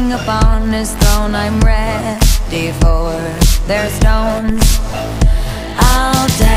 king upon his throne. I'm ready for their stones. I'll die.